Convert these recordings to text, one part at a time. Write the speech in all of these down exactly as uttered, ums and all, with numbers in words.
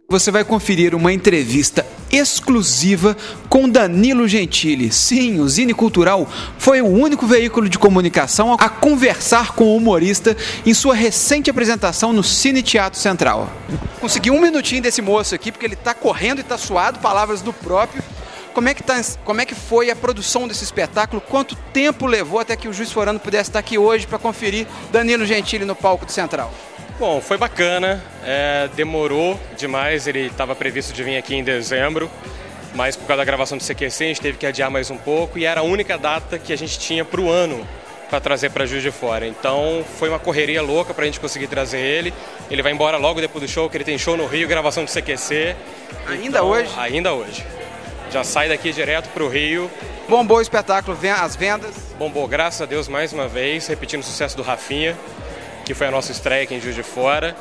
Você vai conferir uma entrevista exclusiva com Danilo Gentili. Sim, o Zine Cultural foi o único veículo de comunicação a conversar com o humorista em sua recente apresentação no Cine Teatro Central. Consegui um minutinho desse moço aqui, porque ele está correndo e está suado, palavras do próprio. Como é, que tá, como é que foi a produção desse espetáculo? Quanto tempo levou até que o Juiz Forano pudesse estar aqui hoje para conferir Danilo Gentili no palco do Central? Bom, foi bacana, é, demorou demais, ele estava previsto de vir aqui em dezembro, mas por causa da gravação do C Q C a gente teve que adiar mais um pouco e era a única data que a gente tinha para o ano para trazer para Juiz de Fora. Então foi uma correria louca para a gente conseguir trazer ele. Ele vai embora logo depois do show, que ele tem show no Rio, gravação do C Q C. Ainda então, hoje? Ainda hoje. Já sai daqui direto para o Rio. Bombou o espetáculo, as vendas? Bombou, graças a Deus, mais uma vez, repetindo o sucesso do Rafinha, que foi a nossa estreia aqui em Juiz de Fora.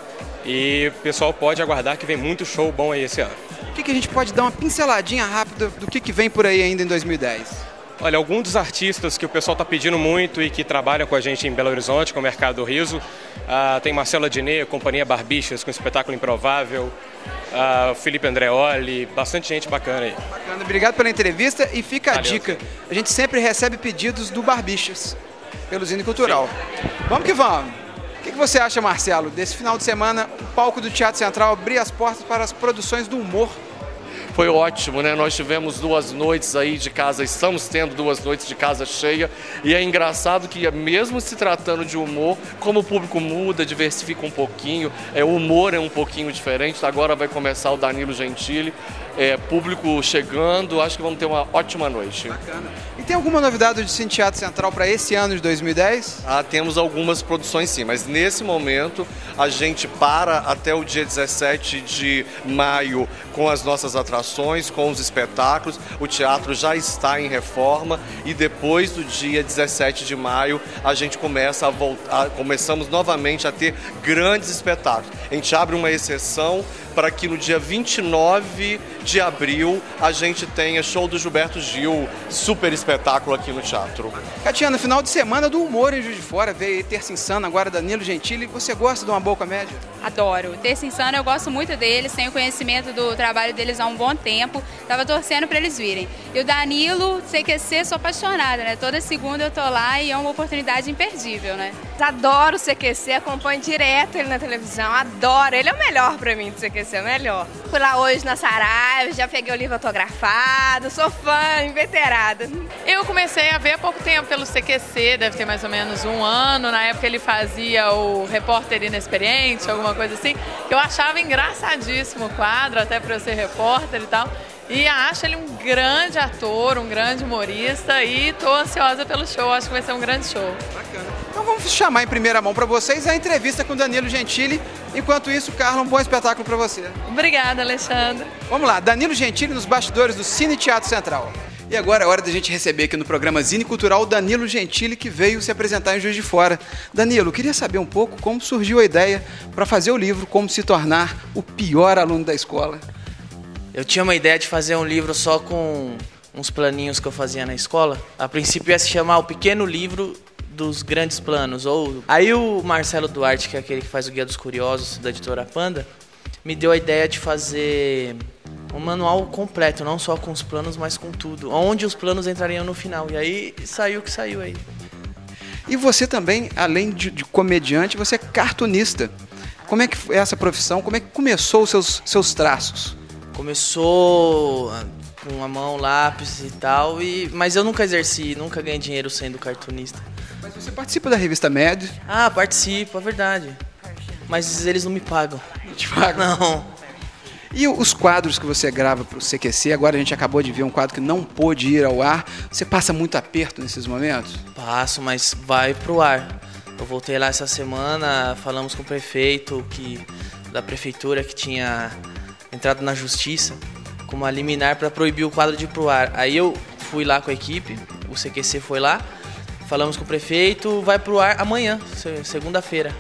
E o pessoal pode aguardar que vem muito show bom aí esse ano. O que, que a gente pode dar uma pinceladinha rápida do que, que vem por aí ainda em dois mil e dez? Olha, alguns dos artistas que o pessoal está pedindo muito e que trabalham com a gente em Belo Horizonte, com o Mercado do Riso, uh, tem Marcelo Adnet, Companhia Barbichas, com o espetáculo Improvável, uh, Felipe Andreoli, bastante gente bacana aí. Bacana, obrigado pela entrevista e fica a Valeu. dica, a gente sempre recebe pedidos do Barbichas, pelo Zine Cultural. Sim. Vamos que vamos! O que, que você acha, Marcelo, desse final de semana, o palco do Teatro Central abrir as portas para as produções do humor? Foi ótimo, né? Nós tivemos duas noites aí de casa, estamos tendo duas noites de casa cheia e é engraçado que mesmo se tratando de humor, como o público muda, diversifica um pouquinho, é, o humor é um pouquinho diferente, agora vai começar o Danilo Gentili, é, público chegando, acho que vamos ter uma ótima noite. Bacana. E tem alguma novidade do Cine Teatro Central para esse ano de dois mil e dez? Ah, temos algumas produções sim, mas nesse momento a gente para até o dia dezessete de maio com as nossas atrações, com os espetáculos. O teatro já está em reforma e depois do dia dezessete de maio a gente começa a voltar, começamos novamente a ter grandes espetáculos. A gente abre uma exceção para que no dia vinte e nove de abril a gente tenha show do Gilberto Gil, super espetáculo aqui no teatro. Catiana, final de semana do humor em Juiz de Fora, veio Terça Insana, agora Danilo Gentili. Você gosta de uma boa comédia? Adoro. Terça Insana, eu gosto muito deles, tenho conhecimento do trabalho deles há um bom tempo, tava torcendo para eles virem. E o Danilo, C Q C, sou apaixonada, né? Toda segunda eu tô lá e é uma oportunidade imperdível, né? Adoro o C Q C, acompanho direto ele na televisão, adoro. Ele é o melhor para mim do C Q C, é o melhor. Fui lá hoje na Saraiva, já peguei o livro autografado, sou fã, inveterada. Eu comecei a ver há pouco tempo pelo C Q C, deve ter mais ou menos um ano. Na época ele fazia o Repórter Inexperiente, alguma coisa assim. Eu achava engraçadíssimo o quadro, até para eu ser repórter e tal. E acho ele um grande ator, um grande humorista e tô ansiosa pelo show, acho que vai ser um grande show. Bacana. Então vamos chamar em primeira mão para vocês a entrevista com Danilo Gentili. Enquanto isso, Carla, um bom espetáculo para você. Obrigada, Alexandre. Vamos lá, Danilo Gentili nos bastidores do Cine Teatro Central. E agora é hora da gente receber aqui no programa Zine Cultural o Danilo Gentili, que veio se apresentar em Juiz de Fora. Danilo, queria saber um pouco como surgiu a ideia para fazer o livro Como se tornar o pior aluno da escola. Eu tinha uma ideia de fazer um livro só com uns planinhos que eu fazia na escola. A princípio ia se chamar O Pequeno Livro dos Grandes Planos. Ou... Aí o Marcelo Duarte, que é aquele que faz o Guia dos Curiosos da editora Panda, me deu a ideia de fazer um manual completo, não só com os planos, mas com tudo. Onde os planos entrariam no final. E aí saiu o que saiu aí. E você também, além de, de comediante, você é cartunista. Como é que foi essa profissão? Como é que começou os seus, seus traços? Começou com a mão, lápis e tal, e... mas eu nunca exerci, nunca ganhei dinheiro sendo cartunista. Mas você participa da revista Med? Ah, participo, é verdade. Mas eles não me pagam. Não te pagam? Não. E os quadros que você grava para o C Q C, agora a gente acabou de ver um quadro que não pôde ir ao ar, você passa muito aperto nesses momentos? Passo, mas vai pro ar. Eu voltei lá essa semana, falamos com o prefeito que, da prefeitura que tinha entrado na justiça com uma liminar para proibir o quadro de ir pro ar. Aí eu fui lá com a equipe, o C Q C foi lá, falamos com o prefeito, vai pro ar amanhã, segunda-feira.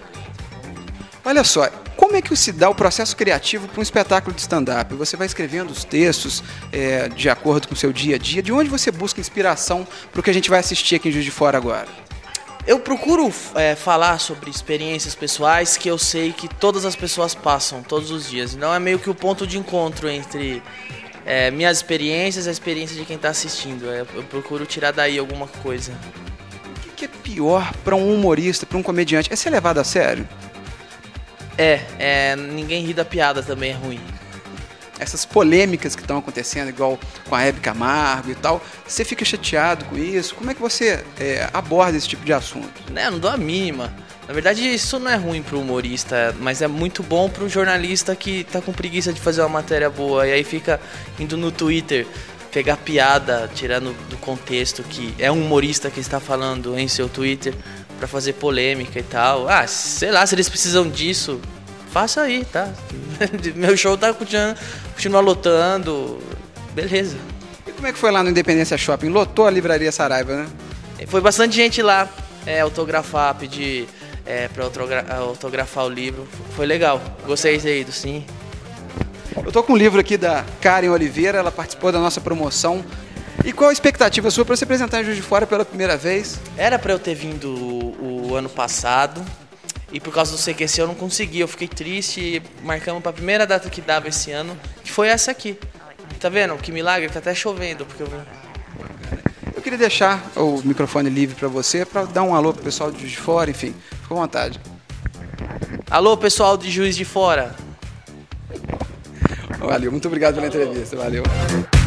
Olha só, como é que se dá o processo criativo para um espetáculo de stand-up? Você vai escrevendo os textos é, de acordo com o seu dia a dia. De onde você busca inspiração para o que a gente vai assistir aqui em Juiz de Fora agora? Eu procuro é, falar sobre experiências pessoais que eu sei que todas as pessoas passam todos os dias. Não é meio que o ponto de encontro entre é, minhas experiências e a experiência de quem está assistindo. É, eu procuro tirar daí alguma coisa. O que é pior para um humorista, para um comediante? É ser levado a sério? É, é, ninguém ri da piada também é ruim. Essas polêmicas que estão acontecendo, igual com a Hebe Camargo e tal, você fica chateado com isso? Como é que você é, aborda esse tipo de assunto? Né, não dou a mínima. Na verdade, isso não é ruim pro humorista, mas é muito bom pro jornalista que tá com preguiça de fazer uma matéria boa e aí fica indo no Twitter pegar piada, tirando do contexto que é um humorista que está falando em seu Twitter pra fazer polêmica e tal. Ah, sei lá, se eles precisam disso, faça aí, tá? Meu show tá continuando, continua lotando, beleza. E como é que foi lá no Independência Shopping? Lotou a Livraria Saraiva, né? Foi bastante gente lá, é, autografar, pedir é, pra autogra- autografar o livro. Foi legal, gostei de ter ido, sim. Eu tô com um livro aqui da Karen Oliveira, ela participou da nossa promoção. E qual a expectativa sua para se apresentar em Juiz de Fora pela primeira vez? Era pra eu ter vindo o, o ano passado. E por causa do C Q C eu não consegui, eu fiquei triste e marcamos para a primeira data que dava esse ano, que foi essa aqui. Tá vendo? Que milagre, tá até chovendo porque eu vim. Eu queria deixar o microfone livre para você, para dar um alô pro pessoal de Juiz de Fora, enfim, fica à vontade. Alô, pessoal de Juiz de Fora. Valeu, muito obrigado pela entrevista, valeu.